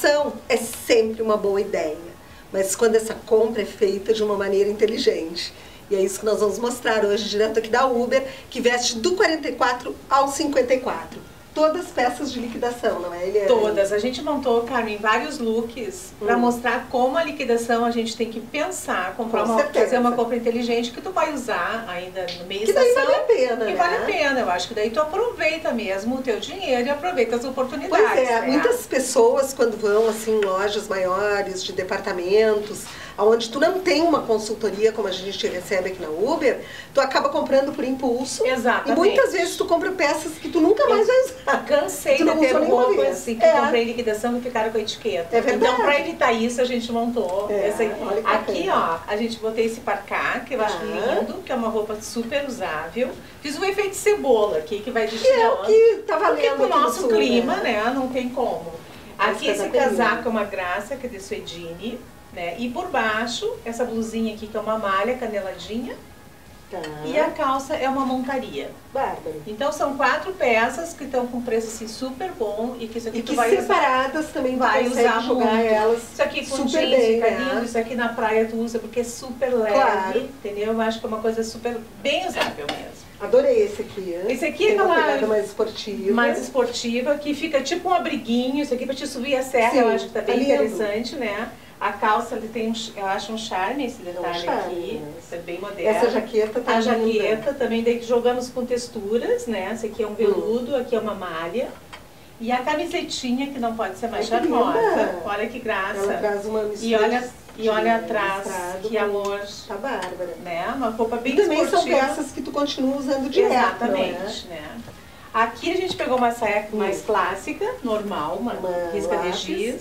liquidação é sempre uma boa ideia, mas quando essa compra é feita de uma maneira inteligente. E é isso que nós vamos mostrar hoje, direto aqui da Uber, que veste do 44 ao 54. Todas peças de liquidação, não é, Eliane? Todas. A gente montou, Carmen, vários looks para mostrar como a liquidação a gente tem que pensar, fazer uma compra inteligente que tu vai usar ainda no meio da estação. Que daí vale a pena, né? Vale a pena, eu acho que daí tu aproveita mesmo o teu dinheiro e aproveita as oportunidades. Pois é, né? Muitas pessoas quando vão assim em lojas maiores, de departamentos, onde tu não tem uma consultoria como a gente recebe aqui na Uber, tu acaba comprando por impulso. Exatamente. E muitas vezes tu compra peças que tu nunca mais vai usar. Cansei de ter roupas assim, que comprei em liquidação e ficaram com a etiqueta. É verdade. Então, para evitar isso, a gente montou essa aqui, bacana. ó, a gente botei esse parcá, que eu acho lindo, que é uma roupa super usável. Fiz um efeito cebola aqui, que vai destilando. Que é o que tá valendo porque aqui pro nosso sul, clima, né, não tem como. Aqui esse casaco lindo. é uma graça, que é de suedine, né, e por baixo, essa blusinha aqui, que é uma malha caneladinha. Tá. E a calça é uma montaria. Bárbaro. Então são 4 peças que estão com preço assim super bom e que isso aqui E tu que vai separadas usar, também tu vai consegue usar jogar muito. elas Isso aqui com super jeans bem, fica né? lindo, isso aqui na praia tu usa porque é super leve, Claro. entendeu? Eu acho que é uma coisa super bem usável mesmo. Adorei esse aqui. Esse aqui tem é uma aquela pegada mais esportiva. Mais esportiva, que fica tipo um abriguinho, isso aqui pra te subir a serra. Sim, eu acho que tá bem lindo. interessante, né? A calça, ele tem eu acho um charme esse detalhe charme, aqui, né? é bem moderno. Essa jaqueta tá A linda. jaqueta também, daí jogamos com texturas, né? Esse aqui é um veludo, aqui é uma malha. E a camisetinha, que não pode ser mais charmosa. Olha que graça. Ela traz uma mistura. E olha atrás, que amor. Tá bárbara. Né? Uma roupa bem também esportiva. são peças que tu continua usando direto. Exatamente, né? Aqui a gente pegou uma saia mais clássica, normal, uma risca de giz,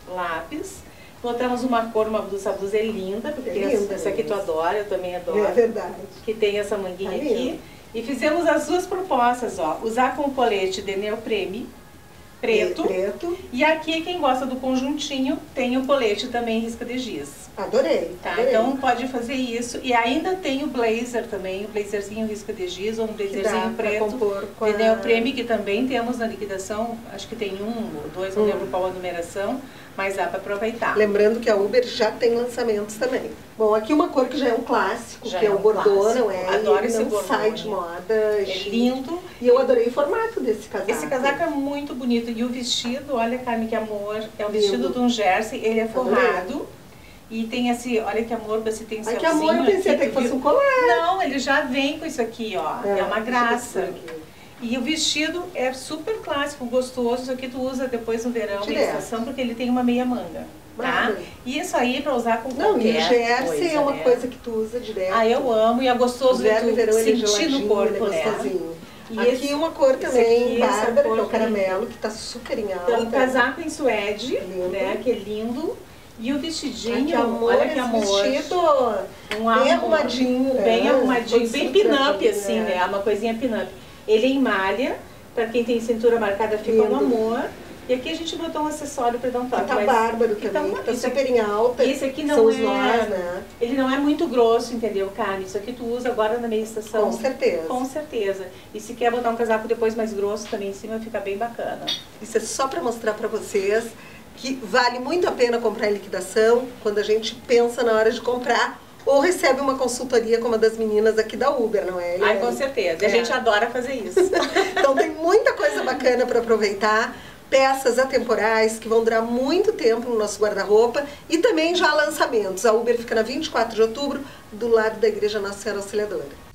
lápis. Botamos uma cor, uma blusa é linda, porque essa aqui tu adora, eu também adoro. É verdade. Que tem essa manguinha aqui. E fizemos as duas propostas, ó. Usar com colete de neoprene preto. E aqui, quem gosta do conjuntinho, tem o colete também risca de giz. Adorei. Tá, adorei. então pode fazer isso. E ainda tem o blazer também, o blazerzinho risca de giz, ou um blazerzinho preto de neoprene, que também temos na liquidação. Acho que tem 1 ou 2, não lembro qual a numeração, mas dá para aproveitar. Lembrando que a Uber já tem lançamentos também. Bom, aqui uma cor que já é um clássico, que é o bordô, não é? Adoro esse bordô. Não sai de moda. É lindo. E eu adorei o formato desse casaco. Esse casaco é muito bonito. E o vestido, olha, Carmen, que amor. É um vestido de um jersey, ele é forrado. E tem esse, olha que amor, você tem um celzinho. Ai, que amor, eu pensei até que fosse um colar. Não, ele já vem com isso aqui, ó. É uma graça. E o vestido é super clássico, gostoso. Isso aqui tu usa depois no verão, na estação, porque ele tem uma meia manga. Tá? E isso aí pra usar com qualquer e o jersey é uma coisa que tu usa direto. Ah, eu amo. E é gostoso verão e verão, sentir no corpo, né? E aqui uma cor também, bárbara, que é o caramelo, que tá super em alta. Então, casaco em suede, né? Que é lindo. E o vestidinho, amor, olha que amor. Vestido bem arrumadinho, né? Bem arrumadinho, bem pin-up assim, né? Uma coisinha pin-up. Ele é em malha, pra quem tem cintura marcada fica um amor. E aqui a gente botou um acessório para dar um toque. Tá bárbaro também, tá super em alta. Esse aqui não são os nós, né? Ele não é muito grosso, entendeu, Carmen? Isso aqui tu usa agora na meia estação. Com certeza. Com certeza. E se quer botar um casaco depois mais grosso também em cima, fica bem bacana. Isso é só para mostrar para vocês que vale muito a pena comprar em liquidação quando a gente pensa na hora de comprar ou recebe uma consultoria como a das meninas aqui da Uber, não é? Ai, com certeza. A gente adora fazer isso. Então tem muita coisa bacana para aproveitar. Peças atemporais que vão durar muito tempo no nosso guarda-roupa e também já lançamentos. A Uber fica na 24 de outubro, do lado da Igreja Nossa Senhora Auxiliadora.